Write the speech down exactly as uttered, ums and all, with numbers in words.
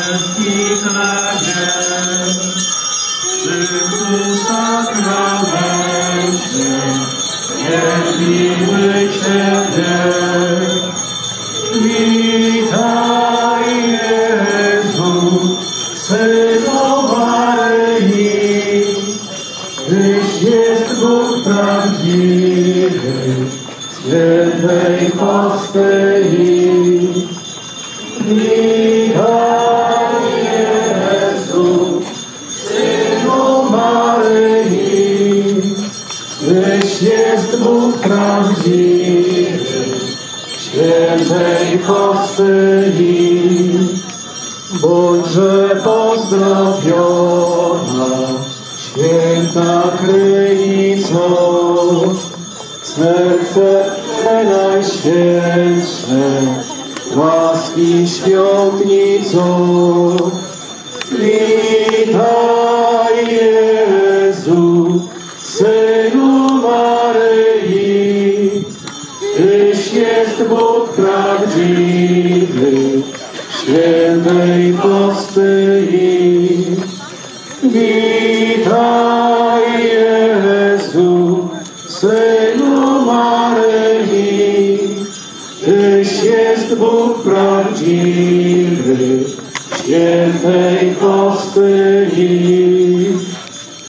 wszystkich nadziei, Ty sakramencie, wielbimy Ciebie. Witaj, Jezu, Synu Maryi, Tyś jest Bóg prawdziwy, świętej Postyi. Witaj, Jezu, Synu Maryi, Tyś jest Bóg prawdziwy, świętej Postyi. Bądźże pozdrowiona, święta Krynico, serce najświętsze, łaski świątnico. Witaj, Jezu, Synu Maryi, Tyś jest Bóg prawdziwy, świętej Postyi. Witaj, Jezu, Synu Maryi, Tyś jest Bóg prawdziwy, świętej Postyi.